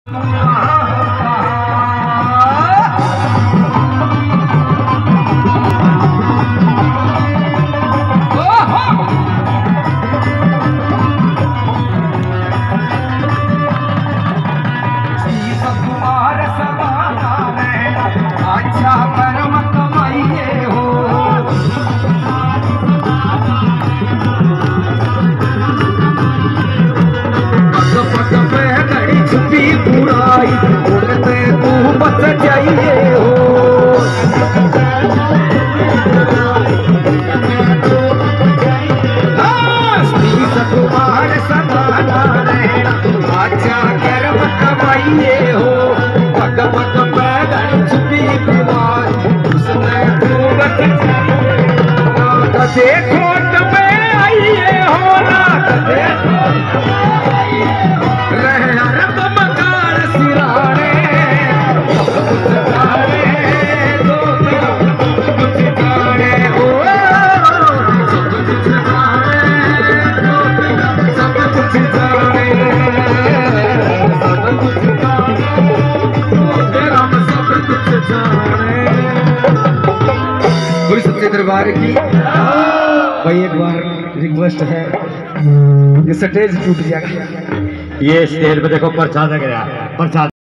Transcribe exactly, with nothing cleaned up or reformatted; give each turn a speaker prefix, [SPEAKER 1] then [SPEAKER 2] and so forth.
[SPEAKER 1] देखो तुम्हें आइए हो ना देखो रहे हर तुम कार सिराने दो कुछ गाने हो सब कुछ जाने सब कुछ जाने तेरा सब कुछ जाने। कोई सच्चे दरबार की भाई एक बार रिक्वेस्ट है, ये स्टेज टूट जाएगा।
[SPEAKER 2] ये स्टेज पे देखो प्रसाद गया प्रसाद।